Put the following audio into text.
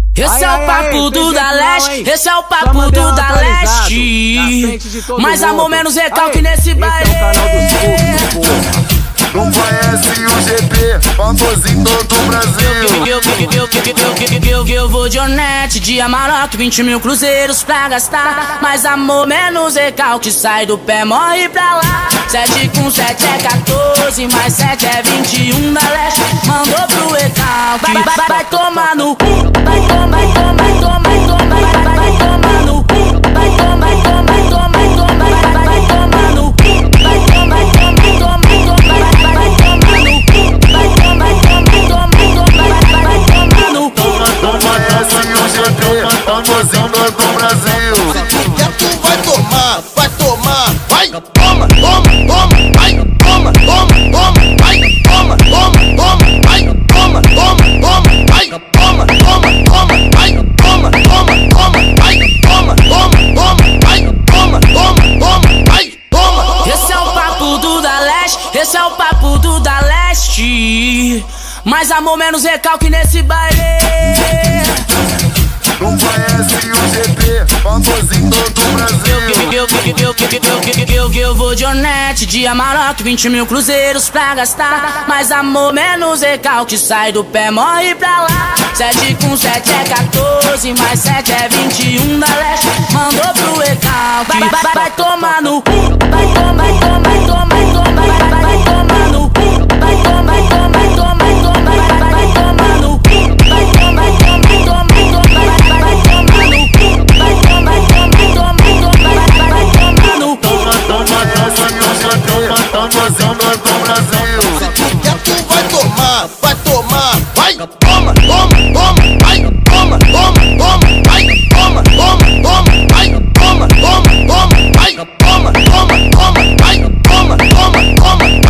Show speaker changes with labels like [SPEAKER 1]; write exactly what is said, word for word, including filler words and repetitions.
[SPEAKER 1] Esse é o papo do da leste, esse é o papo do da leste. Mais amor, menos recalque nesse baile.
[SPEAKER 2] Não conhece o G P, famosinho do Brasil.
[SPEAKER 1] Eu, eu, eu, eu, eu vou de Onete, de Amarok, vinte mil cruzeiros pra gastar. Mais amor, menos recalque, sai do pé, morre pra lá. Sete com sete é quatorze, mais sete é vinte e um da leste. Mandou pro recalque, vai, vai, vai tomar no cu. Vai tomar, vai tomar, vai tomar, vai tomar, vai, vai tomar no cu. Vai tomar, vai tomar, vai tomar, vai tomar, vai, vai tomar no cu. Vai tomar, vai tomar, vai tomar, vai tomar, vai tomar no cu. Vai tomar, vai tomar, vai tomar, vai tomar no cu.
[SPEAKER 2] Não conhece o G P, famosinho do Brasil.
[SPEAKER 3] Se quer tu vai tomar, vai tomar, vai, toma, toma, toma, vai, toma, toma, toma, vai, toma, toma, toma, vai, toma, toma, toma, vai, toma, toma, toma, vai, toma, toma, toma, vai, toma, toma, toma, vai, toma, toma, toma, vai, toma.
[SPEAKER 1] Esse é o papo do da leste, esse é o papo do da leste. Mais amor, menos recalque nesse baile.
[SPEAKER 2] Não conhece o G P, famosinho do Brasil.
[SPEAKER 1] Eu, eu, eu, eu, eu, eu vou de Onete, de Amarok, vinte mil cruzeiros pra gastar. Mais amor, menos recalque, sai do pé, morre pra lá. Sete com sete é quatorze, mais sete é vinte e um da leste. Mandou pro recalque, vai, vai, vai tomar no cu. Vai tomar, vai tomar, vai tomar, vai tomar, vai, vai tomar no cu. Vai tomar, vai tomar, vai tomar, vai tomar, vai, vai tomar no cu. Vai tomar, vai tomar, vai tomar, vai tomar, vai, vai tomar no cu. Vai tomar, vai tomar, vai tomar, vai, vai tomar no cu.
[SPEAKER 2] Famosinho do Brasil.
[SPEAKER 3] Se quer tu vai tomar, vai tomar, vai, toma, toma, toma, vai, toma, toma, toma, vai, toma, toma, toma, vai, toma, toma, toma, vai, toma, toma, toma, vai, toma, toma, toma, vai.